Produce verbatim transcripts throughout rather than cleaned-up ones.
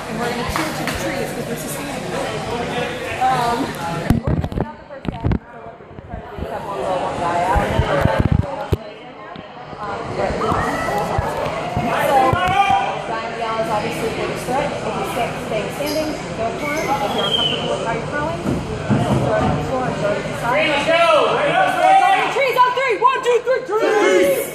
And we're going to cheer to the trees because we're sustainable. Um, we're just not the first step, so what we're going to try to do is have one roll, one guy out. Um, but, so, Ryan Yell is obviously the biggest threat. If you stay, stay standing, go for him. If you're uncomfortable with how you're throwing, throw it to the floor and throw it to the side. Let's go! Trees on three! One, two, three, trees!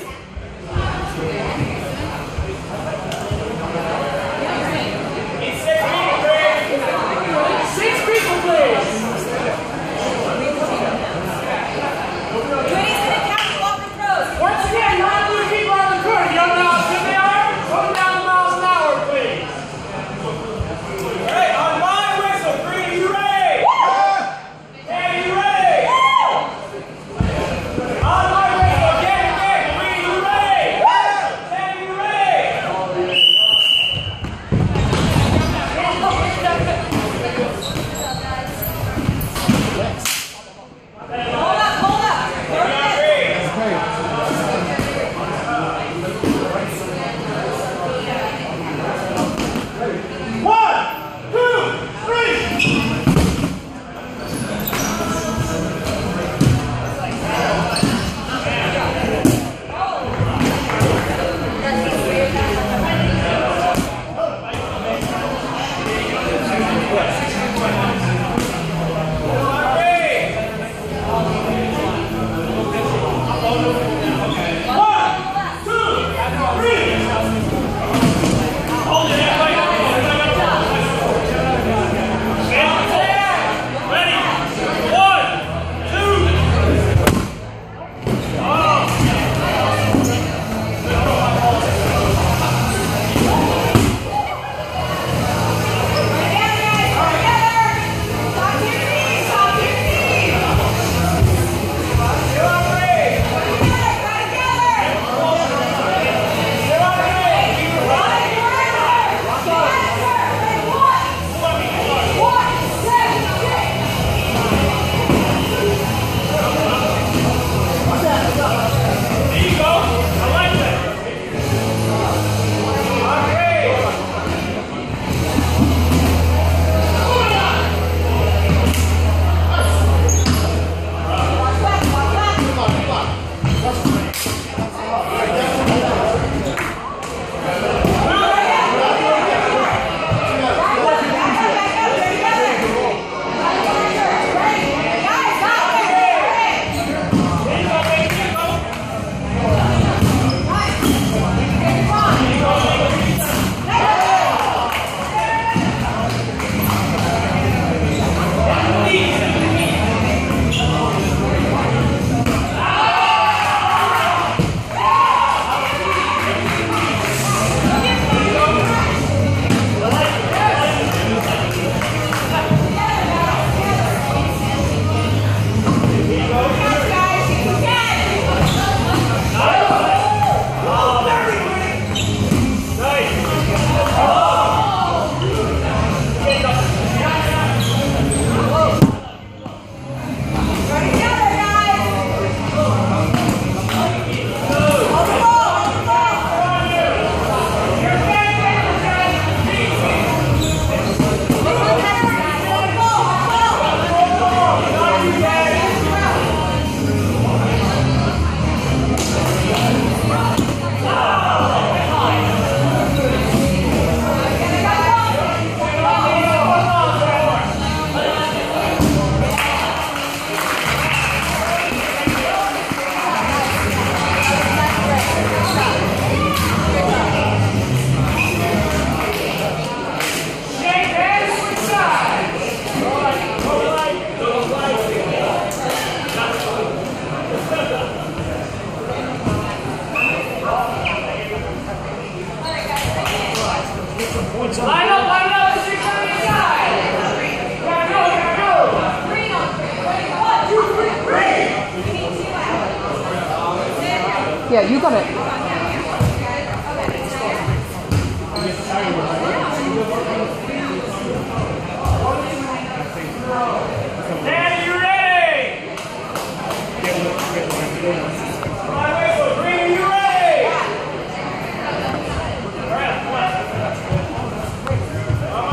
Line up, line up, six on the side. Gotta go, gotta go. Three on three. One, two, three, three. We need two out. Yeah, you got it. Daddy, you ready? All right, so Green, you ready? All right, come on.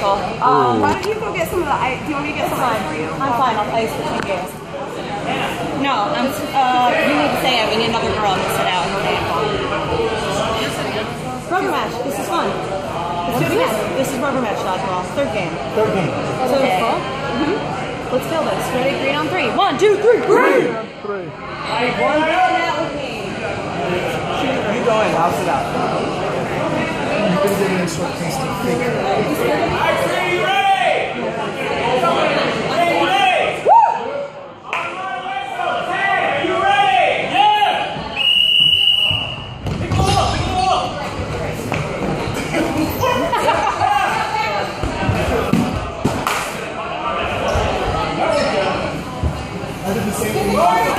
girl. Um, Why don't you go get some of the ice? Do you want me to get some ice for you? I'm fine. I'll ice between games. No, I'm. Uh, you need to say it. We need another girl to sit out. Rubber match. This is fun. Let's do it again. This is rubber match dodgeball. Third game. Third game. So it's full? Mm-hmm. Let's kill this. Ready? Green on three. One, two, three. Green. Three. One girl out with me. You go in. I'll sit out. You've been getting a short taste of fake. I did the same thing.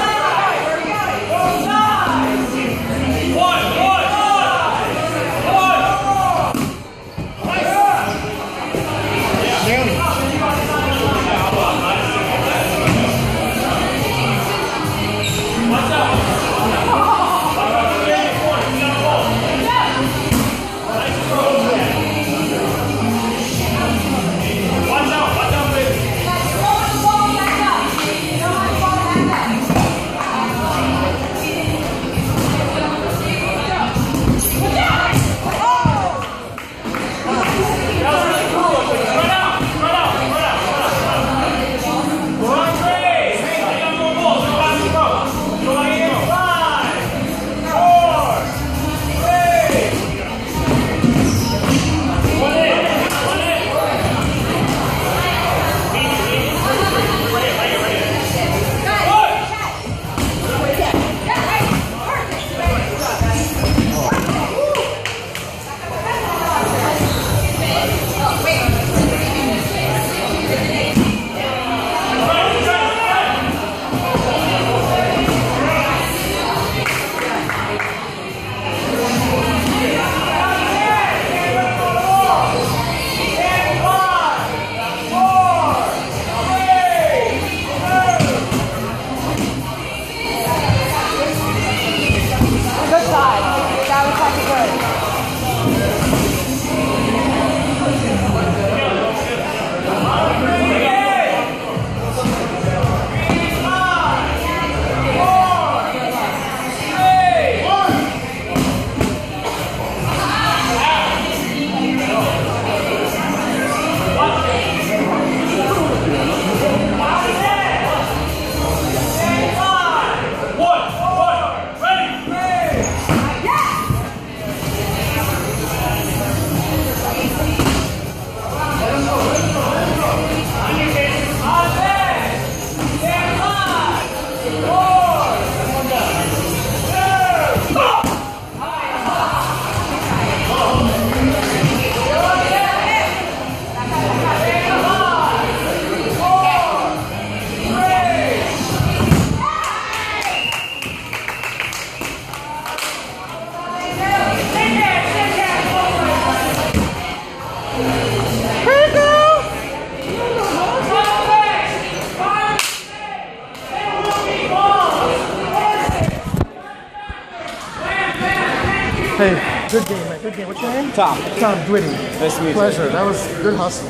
Hey, good game, man. Good game. What's your name? Tom. Tom Dwitty. Nice to meet you. Pleasure. That was good hustle.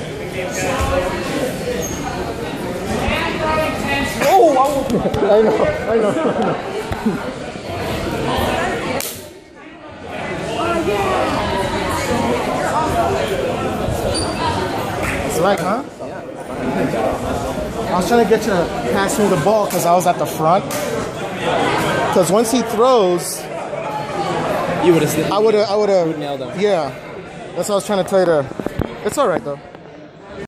Oh, I I know. I know. I know. It's like, huh? I was trying to get you to pass me the ball because I was at the front. Because once he throws, you would have. I would have. I would have nailed him. Yeah, that's what I was trying to tell you. To. It's all right though.